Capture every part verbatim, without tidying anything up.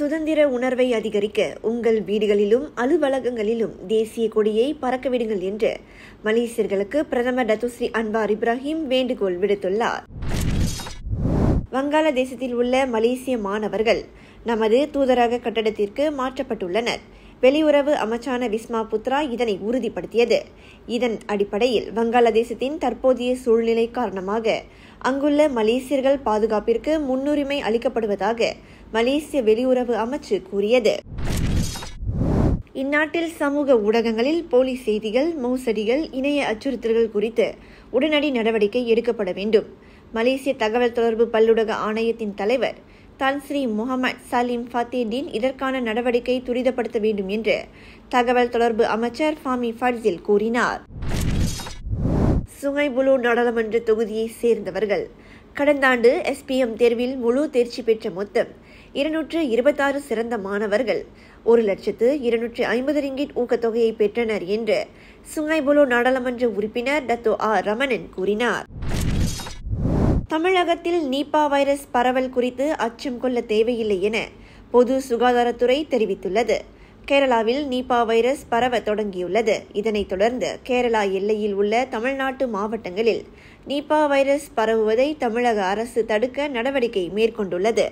சுதந்திர உணர்வை அதிகரிக்க உங்கள் வீடுகளிலும் அலுவலகங்களிலும் தேசிய கொடியை பறக்கவிடுங்கள் என்று மலேசியர்களுக்கு பிரதமர் டத்துஸ்ரீ அன்வார் இப்ராஹிம் வேண்டுகோள் விடுத்துள்ளார். வங்காளதேசத்தில் உள்ள மலேசிய மாணவர்கள் நமது தூதரக கட்டடத்திற்கு மாற்றப்பட்டுள்ளனர். வெளியுறவு அமைச்சான விஸ்மா புத்ரா இதனை உறுதிப்படுத்தியது. இதன் அடிப்படையில் வங்காளதேசத்தின் தற்போதைய சூழ்நிலை காரணமாக அங்குள்ள மலேசியர்கள் பாதுகாப்பிற்கு முன்னுரிமை அளிக்கப்படுவதாக மலேசிய வெளியுறவு அமைச்சு கூறியது. இந்நாட்டில் சமூக ஊடகங்களில் போலி செய்திகள், மோசடிகள், இணைய அச்சுறுத்தல்கள் குறித்து உடனடி நடவடிக்கை எடுக்கப்பட வேண்டும். மலேசிய தகவல் தொடர்பு பல்லுலக ஆணையத்தின் தலைவர் தான் ஸ்ரீ முகமது சலீம் ஃபத்தேதீன் இதற்கான நடவடிக்கை துரிதப்படுத்த வேண்டும் என்று தகவல் தொடர்பு அமைச்சர் ஃபாமி ஃபட்சில் கூறினார். சுங்கை புலு நாடாளுமன்ற தொகுதியை சேர்ந்தவர்கள் கடந்த ஆண்டு எஸ் பி எம் தேர்வில் முழு தேர்ச்சி பெற்ற மொத்தம் இருநூற்று இருபத்தாறு சிறந்த மாணவர்கள் ஒரு லட்சத்து இருநூற்று ஐம்பது ரிங்கிட் ஊக்கத்தொகையை பெற்றனர் என்று சுங்கை புலு நாடாளுமன்ற உறுப்பினர் டத்தோ ஆர் ரமணன் கூறினார். தமிழகத்தில் நீபா வைரஸ் பரவல் குறித்து அச்சம் கொள்ள தேவையில்லை என பொது சுகாதாரத்துறை தெரிவித்துள்ளது. கேரளாவில் நீபா வைரஸ் பரவ தொடங்கியுள்ளது. இதனைத் தொடர்ந்து கேரளா எல்லையில் உள்ள தமிழ்நாட்டு மாவட்டங்களில் நீபா வைரஸ் பரவுவதை தமிழக அரசு தடுக்க நடவடிக்கை மேற்கொண்டுள்ளது.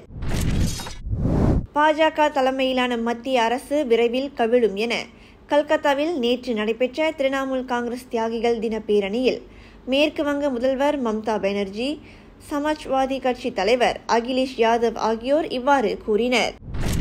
பாஜக தலைமையிலான மத்திய அரசு விரைவில் கவிழும் என கல்கத்தாவில் நேற்று நடைபெற்ற திரிணாமுல் காங்கிரஸ் தியாகிகள் தின பேரணியில் மேற்கு வங்க முதல்வர் மம்தா பானர்ஜி, சமாஜ்வாதி கட்சி தலைவர் அகிலேஷ் யாதவ் ஆகியோர் இவ்வாறு கூறினர்.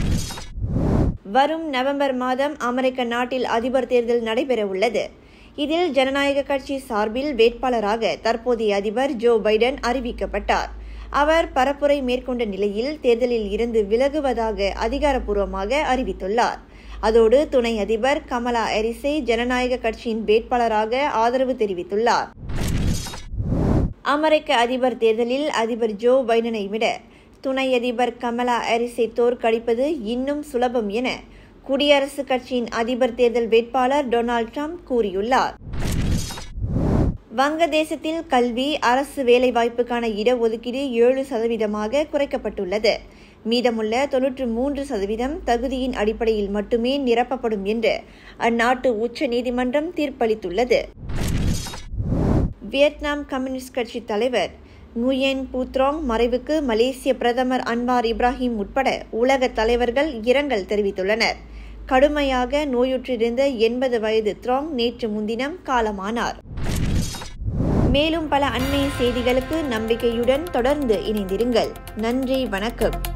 வரும் நவம்பர் மாதம் அமெரிக்க நாட்டில் அதிபர் தேர்தல் நடைபெற உள்ளது. இதில் ஜனநாயக கட்சி சார்பில் வேட்பாளராக தற்போதைய அதிபர் ஜோ பைடன் அறிவிக்கப்பட்டார். அவர் பரப்புரை மேற்கொண்ட நிலையில் தேர்தலில் இருந்து விலகுவதாக அதிகாரப்பூர்வமாக அறிவித்துள்ளார். அதோடு துணை அதிபர் கமலா ஹாரிஸை ஜனநாயக கட்சியின் வேட்பாளராக ஆதரவு தெரிவித்துள்ளார். அமெரிக்க அதிபர் தேர்தலில் அதிபர் ஜோ பைடனை விட துணை அதிபர் கமலா ஹாரிஸை தோற்கடிப்பது இன்னும் சுலபம் என குடியரசுக் கட்சியின் அதிபர் தேர்தல் வேட்பாளர் டொனால்ட் ட்ரம்ப் கூறியுள்ளார். வங்கதேசத்தில் கல்வி, அரசு வேலைவாய்ப்புக்கான இடஒதுக்கீடு ஏழு சதவீதமாக குறைக்கப்பட்டுள்ளது. மீதமுள்ள தொன்னூற்று மூன்று சதவீதம் தகுதியின் அடிப்படையில் மட்டுமே நிரப்பப்படும் என்று அந்நாட்டு உச்ச நீதிமன்றம் தீர்ப்பளித்துள்ளது. வியட்நாம் கம்யூனிஸ்ட் கட்சி தலைவர் nguyen phu trong மறைவுக்கு மலேசிய பிரதமர் அன்வார் இப்ராஹிம் உட்பட உலக தலைவர்கள் இரங்கல் தெரிவித்துள்ளனர். கடுமையாக நோயுற்றிருந்த எண்பது வயது த்ராங் நேற்று முன்தினம் காலமானார். மேலும் பல அண்மைய செய்திகளுக்கு நம்பிக்கையுடன் தொடர்ந்து இணைந்திருங்கள். நன்றி, வணக்கம்.